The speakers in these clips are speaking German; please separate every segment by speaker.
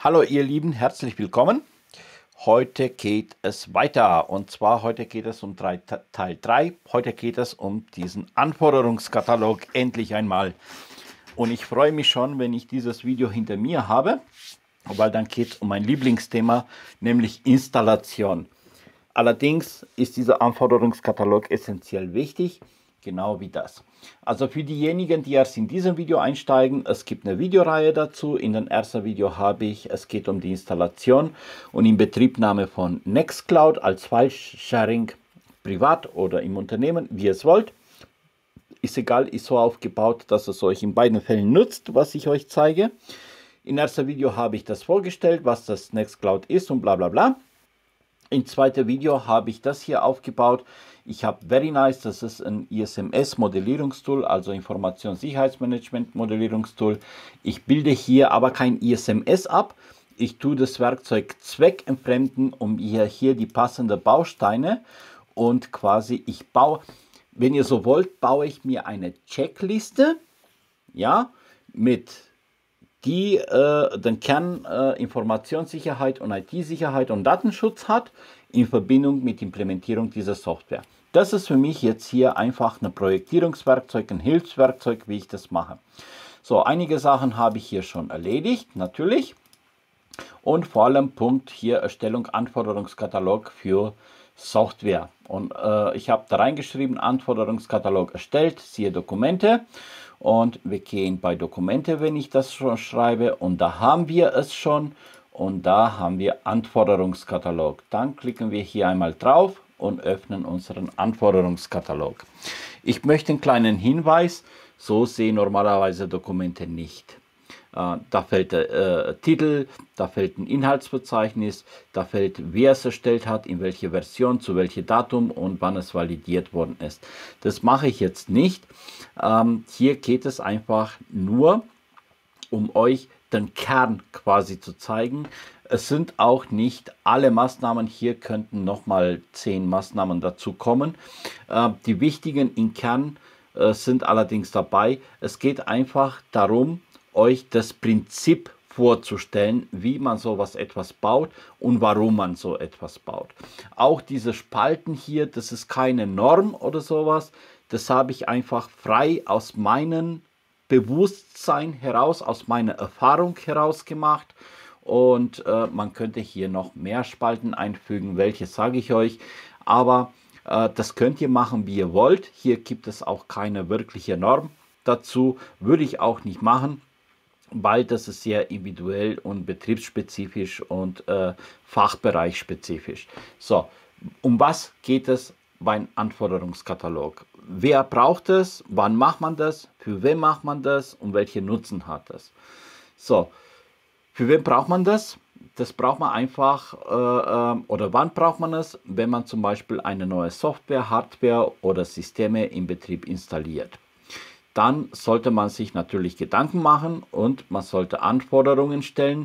Speaker 1: Hallo ihr Lieben, herzlich willkommen. Heute geht es weiter und zwar heute geht es um Teil 3. Heute geht es um diesen Anforderungskatalog endlich einmal. Und ich freue mich schon, wenn ich dieses Video hinter mir habe, weil dann geht es um mein Lieblingsthema, nämlich Installation. Allerdings ist dieser Anforderungskatalog essentiell wichtig, genau wie das. Also für diejenigen, die erst in diesem Video einsteigen, es gibt eine Videoreihe dazu. In dem ersten Video es geht um die Installation und Inbetriebnahme von Nextcloud als File-Sharing, privat oder im Unternehmen, wie ihr es wollt. Ist egal, ist so aufgebaut, dass es euch in beiden Fällen nutzt, was ich euch zeige. Im ersten Video habe ich das vorgestellt, was das Nextcloud ist und bla bla bla. Im zweiten Video habe ich das hier aufgebaut. Ich habe VeryNice, das ist ein ISMS-Modellierungstool, also Informationssicherheitsmanagement-Modellierungstool. Ich bilde hier aber kein ISMS ab. Ich tue das Werkzeug zweckentfremden, um hier die passenden Bausteine und quasi ich baue, wenn ihr so wollt, baue ich mir eine Checkliste, ja, mit die den Kern Informationssicherheit und IT-Sicherheit und Datenschutz hat, in Verbindung mit Implementierung dieser Software. Das ist für mich jetzt hier einfach ein Projektierungswerkzeug, ein Hilfswerkzeug, wie ich das mache. So, einige Sachen habe ich hier schon erledigt, natürlich. Und vor allem Punkt hier Erstellung Anforderungskatalog für Software. Und ich habe da reingeschrieben, Anforderungskatalog erstellt, siehe Dokumente. Und wir gehen bei Dokumente, wenn ich das schon schreibe. Und da haben wir es schon. Und da haben wir Anforderungskatalog. Dann klicken wir hier einmal drauf und öffnen unseren Anforderungskatalog. Ich möchte einen kleinen Hinweis. So sehen normalerweise Dokumente nicht. Da fällt der Titel, da fällt ein Inhaltsverzeichnis, da fällt, wer es erstellt hat, in welche Version, zu welchem Datum und wann es validiert worden ist. Das mache ich jetzt nicht. Hier geht es einfach nur um euch den Kern quasi zu zeigen. Es sind auch nicht alle Maßnahmen, hier könnten nochmal 10 Maßnahmen dazu kommen. Die wichtigen im Kern sind allerdings dabei. Es geht einfach darum, euch das Prinzip vorzustellen, wie man sowas etwas baut und warum man so etwas baut. Auch diese Spalten hier, das ist keine Norm oder sowas. Das habe ich einfach frei aus meinem Bewusstsein heraus, aus meiner Erfahrung heraus gemacht. Und man könnte hier noch mehr Spalten einfügen, welche sage ich euch. Aber das könnt ihr machen, wie ihr wollt. Hier gibt es auch keine wirkliche Norm dazu. Würde ich auch nicht machen, weil das ist sehr individuell und betriebsspezifisch und fachbereichspezifisch. So, um was geht es beim Anforderungskatalog? Wer braucht es? Wann macht man das? Für wen macht man das? Und welche Nutzen hat es? So, für wen braucht man das? Das braucht man einfach, oder wann braucht man es? Wenn man zum Beispiel eine neue Software, Hardware oder Systeme im Betrieb installiert. Dann sollte man sich natürlich Gedanken machen und man sollte Anforderungen stellen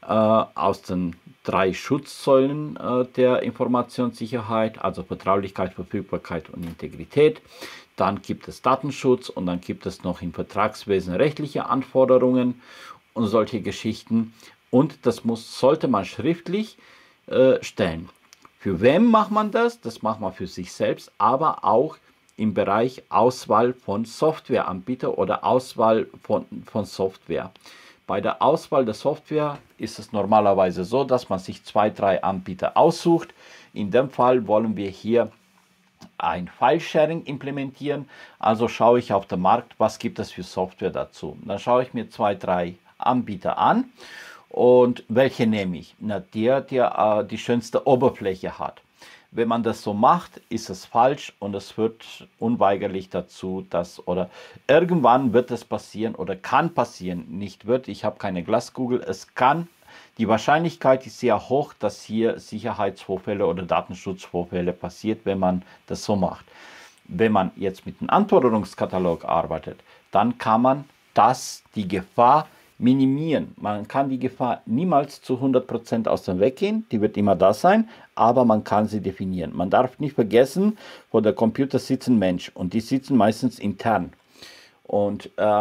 Speaker 1: aus den 3 Schutzsäulen der Informationssicherheit, also Vertraulichkeit, Verfügbarkeit und Integrität. Dann gibt es Datenschutz und dann gibt es noch im Vertragswesen rechtliche Anforderungen und solche Geschichten. Und das sollte man schriftlich stellen. Für wen macht man das? Das macht man für sich selbst, aber auch im Bereich Auswahl von Softwareanbieter oder Auswahl von Software. Bei der Auswahl der Software ist es normalerweise so, dass man sich 2, 3 Anbieter aussucht. In dem Fall wollen wir hier ein File-Sharing implementieren. Also schaue ich auf den Markt, was gibt es für Software dazu. Dann schaue ich mir 2, 3 Anbieter an und welche nehme ich? Na, der die schönste Oberfläche hat. Wenn man das so macht, ist es falsch und es wird unweigerlich dazu, dass oder irgendwann wird es passieren oder kann passieren, nicht wird, ich habe keine Glaskugel, es kann, die Wahrscheinlichkeit ist sehr hoch, dass hier Sicherheitsvorfälle oder Datenschutzvorfälle passiert, wenn man das so macht. Wenn man jetzt mit einem Anforderungskatalog arbeitet, dann kann man die Gefahr minimieren. Man kann die Gefahr niemals zu 100% aus dem Weg gehen, die wird immer da sein, aber man kann sie definieren. Man darf nicht vergessen, vor der Computer sitzt ein Mensch und die sitzen meistens intern. Und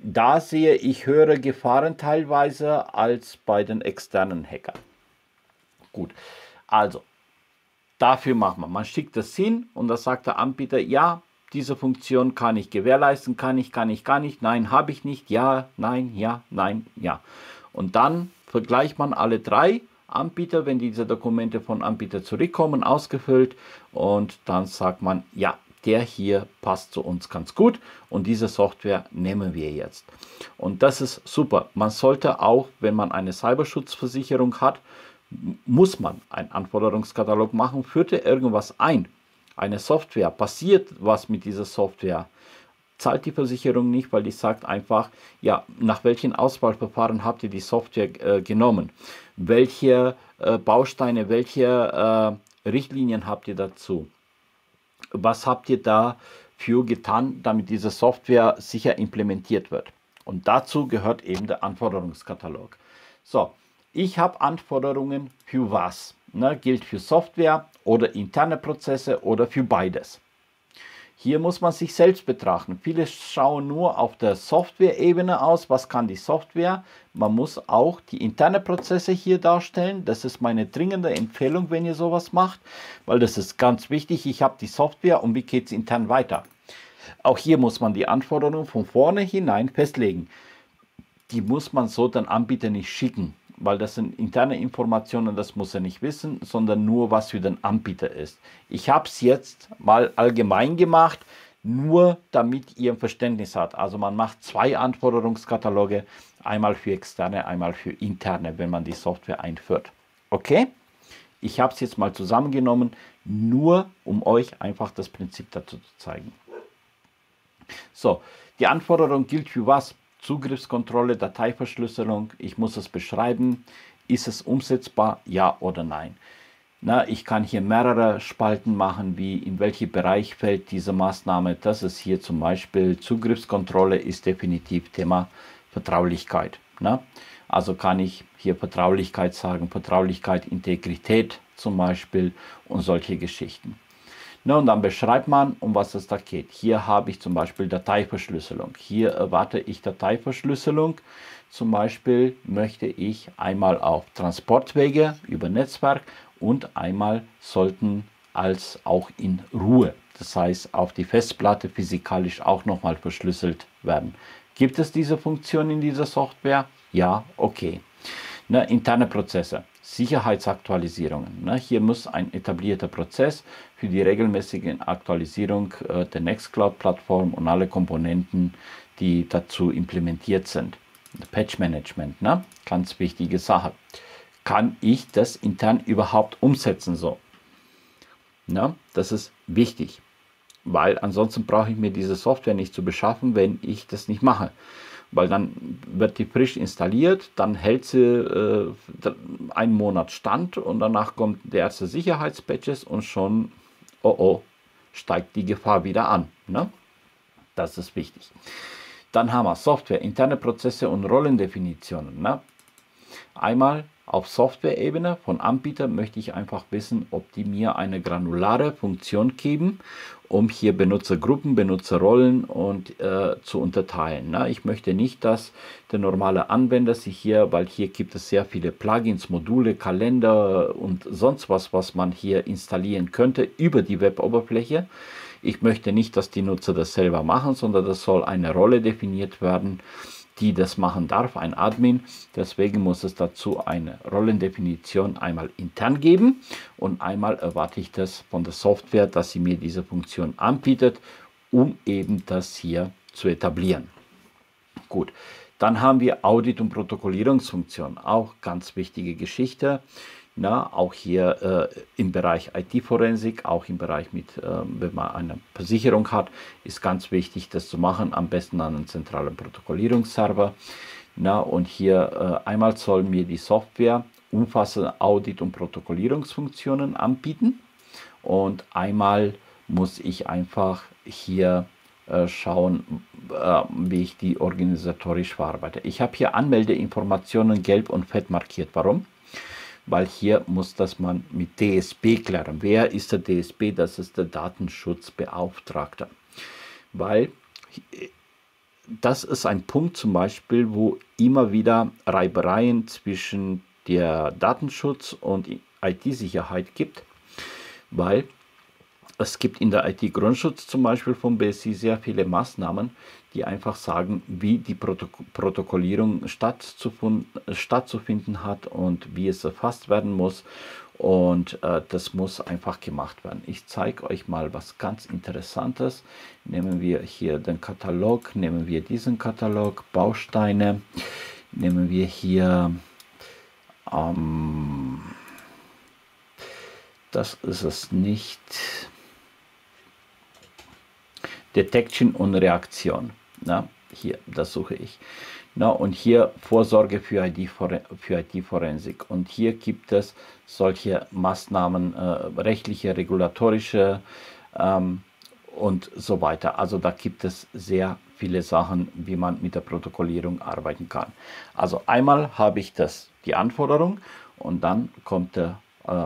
Speaker 1: Da sehe ich höhere Gefahren teilweise als bei den externen Hackern. Gut, also dafür macht man schickt das hin und da sagt der Anbieter, ja, diese Funktion kann ich gewährleisten, kann ich, nein, habe ich nicht, ja, nein, ja, nein, ja. Und dann vergleicht man alle drei Anbieter, wenn diese Dokumente von Anbieter zurückkommen, ausgefüllt und dann sagt man, ja, der hier passt zu uns ganz gut und diese Software nehmen wir jetzt. Und das ist super. Man sollte auch, wenn man eine Cyberschutzversicherung hat, muss man einen Anforderungskatalog machen, führt er irgendwas ein, eine Software, passiert was mit dieser Software, zahlt die Versicherung nicht, weil die sagt einfach, ja, nach welchen Auswahlverfahren habt ihr die Software genommen, welche Bausteine, welche Richtlinien habt ihr dazu, was habt ihr dafür getan, damit diese Software sicher implementiert wird. Und dazu gehört eben der Anforderungskatalog. So, ich habe Anforderungen für was? Ne, gilt für Software oder interne Prozesse oder für beides. Hier muss man sich selbst betrachten. Viele schauen nur auf der Software-Ebene aus. Was kann die Software? Man muss auch die internen Prozesse hier darstellen. Das ist meine dringende Empfehlung, wenn ihr sowas macht, weil das ist ganz wichtig. Ich habe die Software und wie geht es intern weiter? Auch hier muss man die Anforderungen von vorne hinein festlegen. Die muss man so den Anbieter nicht schicken, weil das sind interne Informationen, das muss er nicht wissen, sondern nur, was für den Anbieter ist. Ich habe es jetzt mal allgemein gemacht, nur damit ihr ein Verständnis habt. Also man macht zwei Anforderungskataloge, einmal für externe, einmal für interne, wenn man die Software einführt. Okay? Ich habe es jetzt mal zusammengenommen, nur um euch einfach das Prinzip dazu zu zeigen. So, die Anforderung gilt für was? Zugriffskontrolle, Dateiverschlüsselung, ich muss es beschreiben, ist es umsetzbar, ja oder nein. Na, ich kann hier mehrere Spalten machen, wie in welchen Bereich fällt diese Maßnahme. Das ist hier zum Beispiel Zugriffskontrolle ist definitiv Thema Vertraulichkeit. Na? Also kann ich hier Vertraulichkeit sagen, Vertraulichkeit, Integrität zum Beispiel und solche Geschichten. Na, und dann beschreibt man, um was es da geht. Hier habe ich zum Beispiel Dateiverschlüsselung. Hier erwarte ich Dateiverschlüsselung. Zum Beispiel möchte ich einmal auf Transportwege über Netzwerk und einmal sollten als auch in Ruhe. Das heißt, auf die Festplatte physikalisch auch nochmal verschlüsselt werden. Gibt es diese Funktion in dieser Software? Ja, okay. Na, interne Prozesse. Sicherheitsaktualisierungen. Hier muss ein etablierter Prozess für die regelmäßige Aktualisierung der Nextcloud-Plattform und alle Komponenten, die dazu implementiert sind. Patch-Management, ganz wichtige Sache. Kann ich das intern überhaupt umsetzen so? Das ist wichtig, weil ansonsten brauche ich mir diese Software nicht zu beschaffen, wenn ich das nicht mache. Weil dann wird die frisch installiert, dann hält sie einen Monat Stand und danach kommt der erste Sicherheitspatches und schon steigt die Gefahr wieder an. Das ist wichtig. Dann haben wir Software, interne Prozesse und Rollendefinitionen. Einmal auf Software-Ebene von Anbieter möchte ich einfach wissen, ob die mir eine granulare Funktion geben, um hier Benutzergruppen, Benutzerrollen und zu unterteilen. Ich möchte nicht, dass der normale Anwender sich hier, weil hier gibt es sehr viele Plugins, Module, Kalender und sonst was, was man hier installieren könnte über die Web-Oberfläche. Ich möchte nicht, dass die Nutzer das selber machen, sondern das soll eine Rolle definiert werden, die das machen darf, ein Admin. Deswegen muss es dazu eine Rollendefinition einmal intern geben und einmal erwarte ich das von der Software, dass sie mir diese Funktion anbietet, um eben das hier zu etablieren. Gut, dann haben wir Audit- und Protokollierungsfunktion, auch ganz wichtige Geschichte. Auch hier im Bereich IT-Forensik, auch im Bereich wenn man eine Versicherung hat, ist ganz wichtig, das zu machen, am besten an einem zentralen Protokollierungsserver. Und hier einmal soll mir die Software umfassende Audit- und Protokollierungsfunktionen anbieten und einmal muss ich einfach hier schauen, wie ich die organisatorisch verarbeite. Ich habe hier Anmeldeinformationen gelb und fett markiert. Warum? Weil hier muss das man mit DSB klären. Wer ist der DSB? Das ist der Datenschutzbeauftragte. Weil das ist ein Punkt zum Beispiel, wo immer wieder Reibereien zwischen der Datenschutz und IT-Sicherheit gibt, weil es gibt in der IT-Grundschutz zum Beispiel vom BSI sehr viele Maßnahmen, die einfach sagen, wie die Protokollierung stattzufinden hat und wie es erfasst werden muss. Und das muss einfach gemacht werden. Ich zeige euch mal was ganz Interessantes. Nehmen wir hier den Katalog, nehmen wir diesen Katalog, Bausteine, nehmen wir hier, das ist es nicht, Detection und Reaktion. Na, hier, das suche ich. Na, und hier Vorsorge für IT-Forensik. Und hier gibt es solche Maßnahmen, rechtliche, regulatorische und so weiter. Also da gibt es sehr viele Sachen, wie man mit der Protokollierung arbeiten kann. Also einmal habe ich die Anforderung und dann kommt der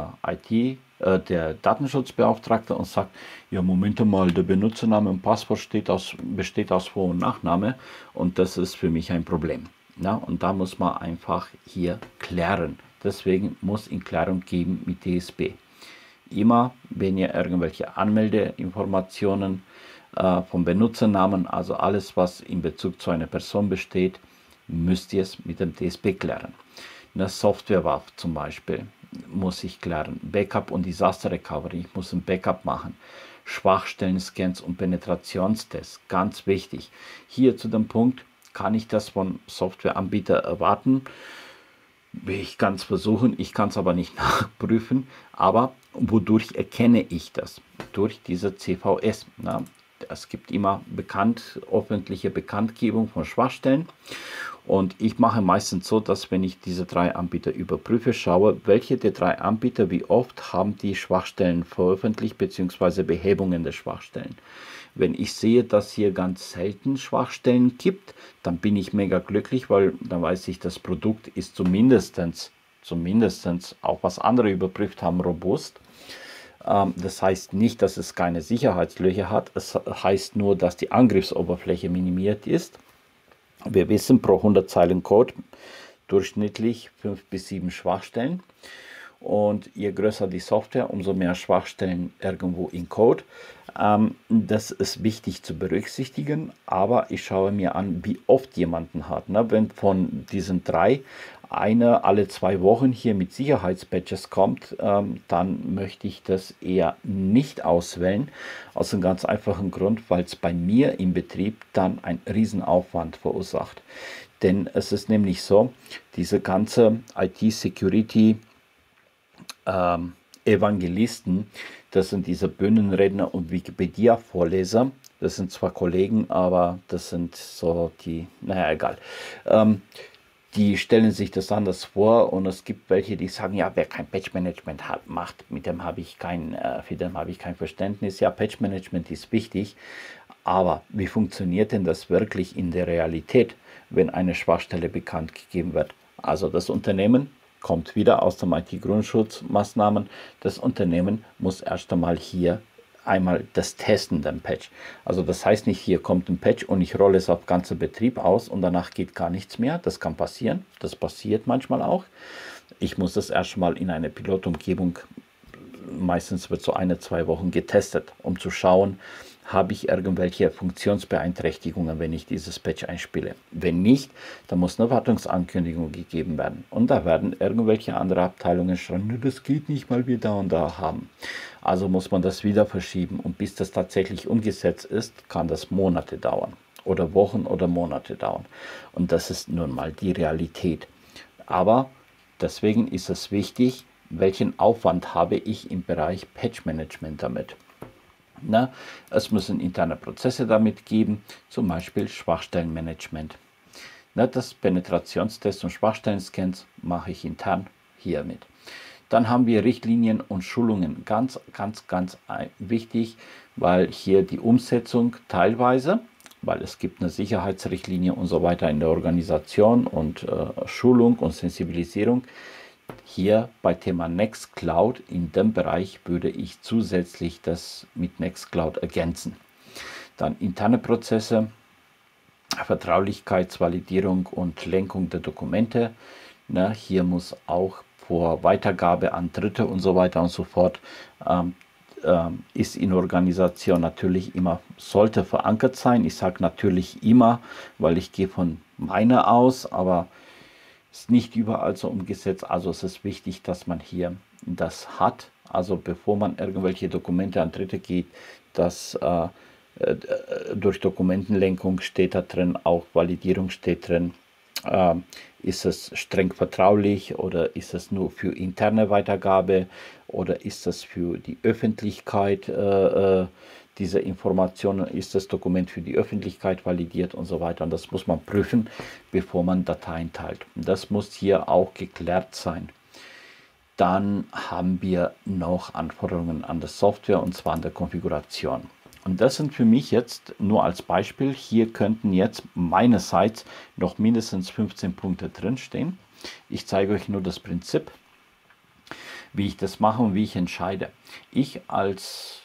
Speaker 1: der Datenschutzbeauftragte und sagt, ja, Moment mal, der Benutzername und Passwort besteht aus Vor- und Nachname und das ist für mich ein Problem. Ja, und da muss man einfach hier klären. Deswegen muss in Klärung geben mit DSB. Immer, wenn ihr irgendwelche Anmeldeinformationen vom Benutzernamen, also alles, was in Bezug zu einer Person besteht, müsst ihr es mit dem DSB klären. Eine Software war zum Beispiel, muss ich klären. Backup und Disaster Recovery, ich muss ein Backup machen. Schwachstellen-Scans und Penetrationstests, ganz wichtig. Hier zu dem Punkt, kann ich das von Softwareanbieter erwarten? Ich kann es versuchen, ich kann es aber nicht nachprüfen. Aber wodurch erkenne ich das? Durch diese CVS. Na? Es gibt immer öffentliche Bekanntgebung von Schwachstellen. Und ich mache meistens so, dass wenn ich diese 3 Anbieter überprüfe, schaue, welche der 3 Anbieter, wie oft haben die Schwachstellen veröffentlicht bzw. Behebungen der Schwachstellen. Wenn ich sehe, dass hier ganz selten Schwachstellen gibt, dann bin ich mega glücklich, weil dann weiß ich, das Produkt ist zumindest auch was andere überprüft haben, robust. Das heißt nicht, dass es keine Sicherheitslöcher hat, es heißt nur, dass die Angriffsoberfläche minimiert ist. Wir wissen, pro 100 Zeilen Code durchschnittlich 5 bis 7 Schwachstellen. Und je größer die Software, umso mehr Schwachstellen irgendwo im Code. Das ist wichtig zu berücksichtigen, aber ich schaue mir an, wie oft jemanden hat. Ne? Wenn von diesen 3 eine alle 2 Wochen hier mit Sicherheitspatches kommt, dann möchte ich das eher nicht auswählen. Aus einem ganz einfachen Grund, weil es bei mir im Betrieb dann einen Riesenaufwand verursacht. Denn es ist nämlich so, diese ganze IT-Security Evangelisten, das sind diese Bühnenredner und Wikipedia-Vorleser. Das sind zwar Kollegen, aber das sind so die, naja, egal. Die stellen sich das anders vor und es gibt welche, die sagen, ja, wer kein Patch-Management macht, für den habe ich kein Verständnis. Ja, Patch-Management ist wichtig, aber wie funktioniert denn das wirklich in der Realität, wenn eine Schwachstelle bekannt gegeben wird? Also das Unternehmen kommt wieder aus dem IT-Grundschutzmaßnahmen. Das Unternehmen muss erst einmal hier einmal das Testen, den Patch. Also das heißt nicht, hier kommt ein Patch und ich rolle es auf ganzen Betrieb aus und danach geht gar nichts mehr. Das kann passieren. Das passiert manchmal auch. Ich muss das erstmal in eine Pilotumgebung, meistens wird so 1-2 Wochen getestet, um zu schauen, habe ich irgendwelche Funktionsbeeinträchtigungen, wenn ich dieses Patch einspiele. Wenn nicht, dann muss eine Wartungsankündigung gegeben werden. Und da werden irgendwelche andere Abteilungen schreiben, das geht nicht, weil wir da und da haben. Also muss man das wieder verschieben. Und bis das tatsächlich umgesetzt ist, kann das Monate dauern. Oder Wochen oder Monate dauern. Und das ist nun mal die Realität. Aber deswegen ist es wichtig, welchen Aufwand habe ich im Bereich Patch-Management damit. Na, es müssen interne Prozesse damit geben, zum Beispiel Schwachstellenmanagement. Na, das Penetrationstest und Schwachstellen-Scans mache ich intern hiermit. Dann haben wir Richtlinien und Schulungen, ganz wichtig, weil hier die Umsetzung teilweise, weil es gibt eine Sicherheitsrichtlinie und so weiter in der Organisation und Schulung und Sensibilisierung. Hier bei Thema Nextcloud, in dem Bereich würde ich zusätzlich das mit Nextcloud ergänzen. Dann interne Prozesse Vertraulichkeitsvalidierung und Lenkung der Dokumente. Ne, hier muss auch vor Weitergabe an Dritte und so weiter und so fort ist in Organisation natürlich immer, sollte verankert sein. Ich sage natürlich immer, weil ich gehe von meiner aus, aber ist nicht überall so umgesetzt. Also es ist wichtig, dass man hier das hat. Also bevor man irgendwelche Dokumente an Dritte geht, dass durch Dokumentenlenkung steht da drin, auch Validierung steht drin. Ist es streng vertraulich oder ist es nur für interne Weitergabe oder ist es für die Öffentlichkeit, diese Informationen, ist das Dokument für die Öffentlichkeit validiert und so weiter. Und das muss man prüfen, bevor man Dateien teilt. Das muss hier auch geklärt sein. Dann haben wir noch Anforderungen an der Software und zwar an der Konfiguration. Und das sind für mich jetzt nur als Beispiel, hier könnten jetzt meinerseits noch mindestens 15 Punkte drinstehen. Ich zeige euch nur das Prinzip, wie ich das mache und wie ich entscheide. Ich als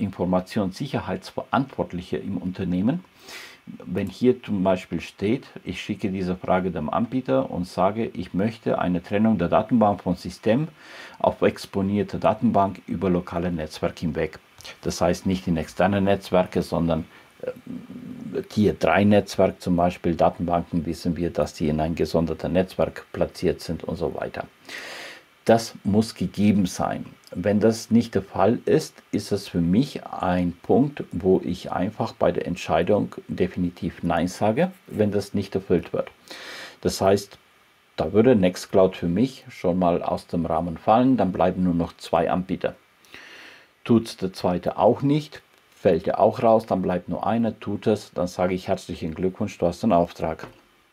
Speaker 1: Informationssicherheitsverantwortlicher im Unternehmen, wenn hier zum Beispiel steht, ich schicke diese Frage dem Anbieter und sage, ich möchte eine Trennung der Datenbank vom System auf exponierte Datenbank über lokale Netzwerke hinweg. Das heißt nicht in externe Netzwerke, sondern Tier 3 Netzwerk zum Beispiel, Datenbanken wissen wir, dass die in ein gesondertes Netzwerk platziert sind und so weiter. Das muss gegeben sein. Wenn das nicht der Fall ist, ist es für mich ein Punkt, wo ich einfach bei der Entscheidung definitiv Nein sage, wenn das nicht erfüllt wird. Das heißt, da würde Nextcloud für mich schon mal aus dem Rahmen fallen, dann bleiben nur noch 2 Anbieter. Tut der zweite auch nicht, fällt er auch raus, dann bleibt nur einer, tut es, dann sage ich herzlichen Glückwunsch, du hast einen Auftrag.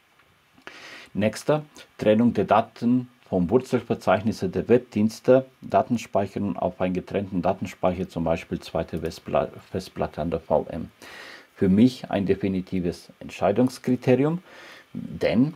Speaker 1: Nächster, Trennung der Daten vom Wurzelverzeichnis der Webdienste, Datenspeicherung auf einen getrennten Datenspeicher, zum Beispiel zweite Festplatte an der VM. Für mich ein definitives Entscheidungskriterium, denn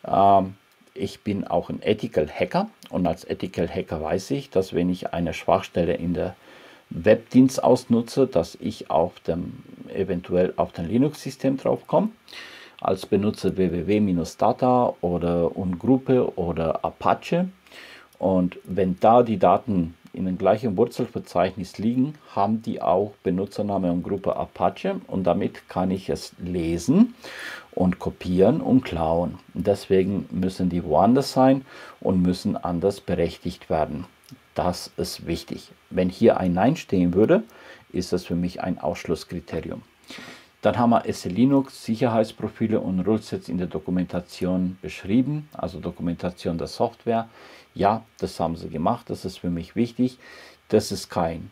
Speaker 1: ich bin auch ein Ethical Hacker und als Ethical Hacker weiß ich, dass wenn ich eine Schwachstelle in der Webdienst ausnutze, dass ich eventuell auf dem Linux-System drauf komme. Als Benutzer www-data oder Ungruppe oder Apache. Und wenn da die Daten in dem gleichen Wurzelverzeichnis liegen, haben die auch Benutzername und Gruppe Apache und damit kann ich es lesen und kopieren und klauen. Deswegen müssen die woanders sein und müssen anders berechtigt werden. Das ist wichtig. Wenn hier ein Nein stehen würde, ist das für mich ein Ausschlusskriterium. Dann haben wir SE-Linux, Sicherheitsprofile und Rulesets in der Dokumentation beschrieben, also Dokumentation der Software. Ja, das haben sie gemacht, das ist für mich wichtig. Das ist kein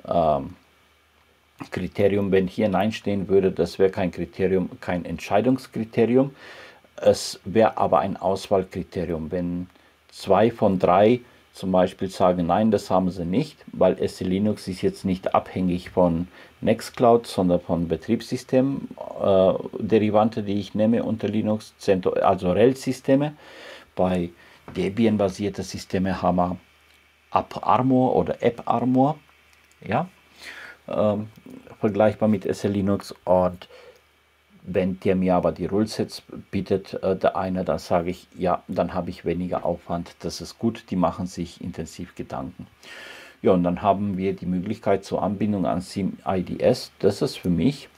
Speaker 1: Kriterium, wenn hier Nein stehen würde, das wäre kein Kriterium, kein Entscheidungskriterium. Es wäre aber ein Auswahlkriterium, wenn 2 von 3 zum Beispiel sagen, nein, das haben sie nicht, weil SE-Linux ist jetzt nicht abhängig von Nextcloud, sondern von Betriebssystem-Derivante, die ich nehme unter Linux, also RHEL-Systeme. Bei Debian-basierte Systeme haben wir AppArmor oder AppArmor, ja, vergleichbar mit SE-Linux. Und wenn der mir aber die Rulesets bietet, der eine, dann sage ich, ja, dann habe ich weniger Aufwand, das ist gut, die machen sich intensiv Gedanken. Ja, und dann haben wir die Möglichkeit zur Anbindung an SIEM-IDS. Das ist für mich,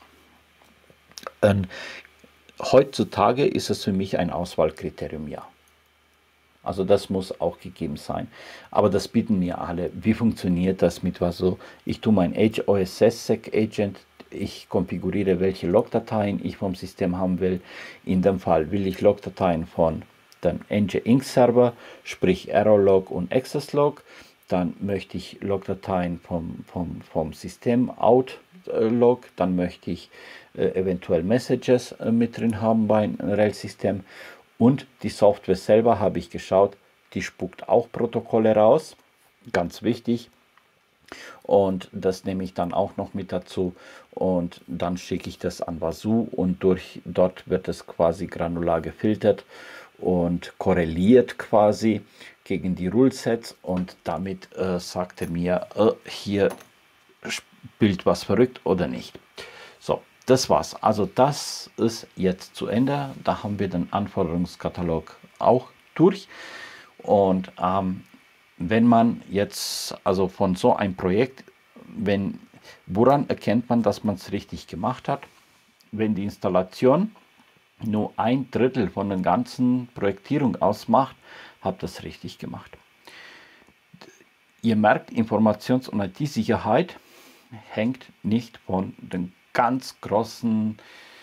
Speaker 1: heutzutage ist es für mich ein Auswahlkriterium, ja. Also das muss auch gegeben sein. Aber das bieten mir alle. Wie funktioniert das mit was so? Ich tue mein OSS-Sec Agent, ich konfiguriere, welche Logdateien ich vom System haben will. In dem Fall will ich Logdateien von dem Nginx Server, sprich Errorlog und Accesslog. Dann möchte ich Logdateien vom System Outlog. Dann möchte ich eventuell Messages mit drin haben beim RHEL-System. Und die Software selber habe ich geschaut, die spuckt auch Protokolle raus. Ganz wichtig. Und das nehme ich dann auch noch mit dazu und dann schicke ich das an Wazoo und dort wird es quasi granular gefiltert und korreliert quasi gegen die Rulesets und damit sagt er mir, hier spielt was verrückt oder nicht. So, das war's. Also das ist jetzt zu Ende. Da haben wir den Anforderungskatalog auch durch. Und wenn man jetzt, also von so einem Projekt, woran erkennt man, dass man es richtig gemacht hat? Wenn die Installation nur 1/3 von der ganzen Projektierung ausmacht, habt ihr es richtig gemacht. Ihr merkt, Informations- und IT-Sicherheit hängt nicht von den ganz großen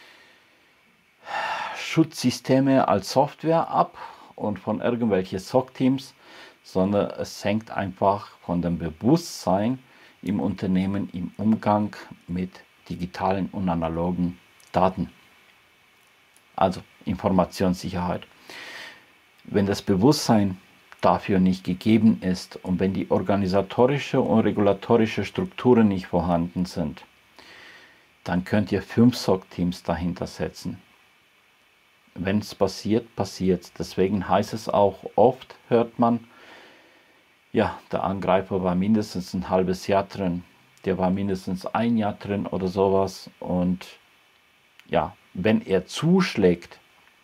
Speaker 1: Schutzsystemen als Software ab und von irgendwelchen SOC-Teams, sondern es hängt einfach von dem Bewusstsein im Unternehmen im Umgang mit digitalen und analogen Daten. Also Informationssicherheit. Wenn das Bewusstsein dafür nicht gegeben ist und wenn die organisatorische und regulatorische Strukturen nicht vorhanden sind, dann könnt ihr 5 SOC-Teams dahinter setzen. Wenn es passiert, passiert. Deswegen heißt es auch oft, hört man, ja, der Angreifer war mindestens ein halbes Jahr drin, der war mindestens ein Jahr drin oder sowas. Und ja, wenn er zuschlägt,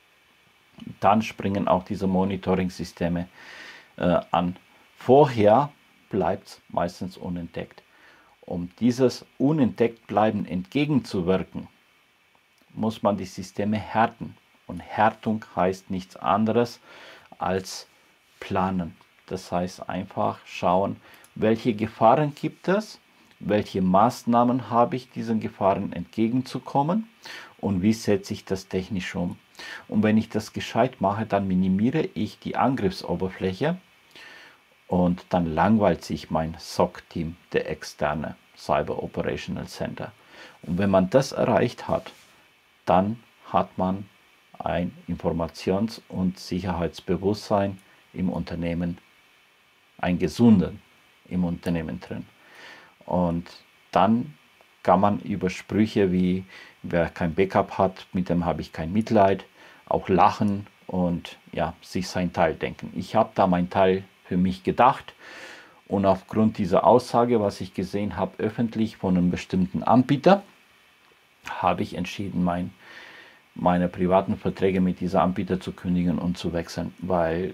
Speaker 1: dann springen auch diese Monitoring-Systeme an. Vorher bleibt es meistens unentdeckt. Um dieses Unentdecktbleiben entgegenzuwirken, muss man die Systeme härten. Und Härtung heißt nichts anderes als planen. Das heißt einfach schauen, welche Gefahren gibt es, welche Maßnahmen habe ich, diesen Gefahren entgegenzukommen und wie setze ich das technisch um. Und wenn ich das gescheit mache, dann minimiere ich die Angriffsoberfläche und dann langweilt sich mein SOC-Team, der externe Cyber Operational Center. Und wenn man das erreicht hat, dann hat man ein Informations- und Sicherheitsbewusstsein im Unternehmen, ein gesunden im Unternehmen drin. Und dann kann man über Sprüche wie, wer kein Backup hat, mit dem habe ich kein Mitleid, auch lachen und ja, sich sein Teil denken. Ich habe da mein Teil für mich gedacht und aufgrund dieser Aussage, was ich gesehen habe, öffentlich von einem bestimmten Anbieter, habe ich entschieden, meine privaten Verträge mit dieser Anbieter zu kündigen und zu wechseln, weil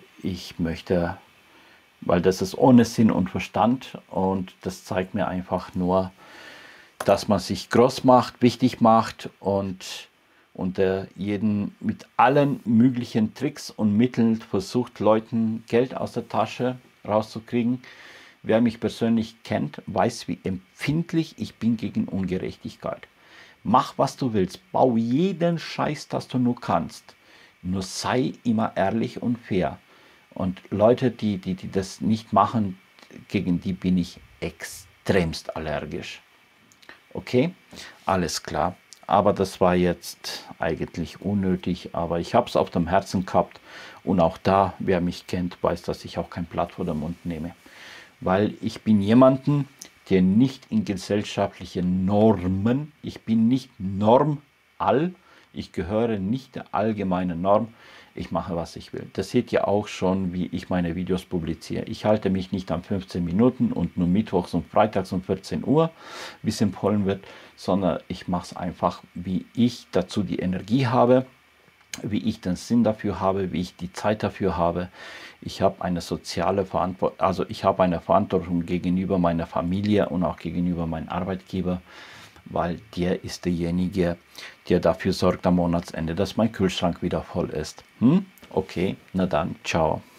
Speaker 1: das ist ohne Sinn und Verstand und das zeigt mir einfach nur, dass man sich groß macht, wichtig macht und jeden mit allen möglichen Tricks und Mitteln versucht, Leuten Geld aus der Tasche rauszukriegen. Wer mich persönlich kennt, weiß, wie empfindlich ich bin gegen Ungerechtigkeit. Mach, was du willst, bau jeden Scheiß, das du nur kannst. Nur sei immer ehrlich und fair. Und Leute, die das nicht machen, gegen die bin ich extremst allergisch. Okay, alles klar. Aber das war jetzt eigentlich unnötig, aber ich habe es auf dem Herzen gehabt. Und auch da, wer mich kennt, weiß, dass ich auch kein Blatt vor den Mund nehme. Weil ich bin jemanden, der nicht in gesellschaftliche Normen, ich bin nicht normal, ich gehöre nicht der allgemeinen Norm, ich mache, was ich will. Das seht ihr auch schon, wie ich meine Videos publiziere. Ich halte mich nicht an 15 Minuten und nur mittwochs und freitags um 14 Uhr, wie es empfohlen wird, sondern ich mache es einfach, wie ich dazu die Energie habe, wie ich den Sinn dafür habe, wie ich die Zeit dafür habe. Ich habe eine soziale Verantwortung, also ich habe eine Verantwortung gegenüber meiner Familie und auch gegenüber meinem Arbeitgeber, weil der ist derjenige, der dafür sorgt am Monatsende, dass mein Kühlschrank wieder voll ist. Okay, na dann, ciao.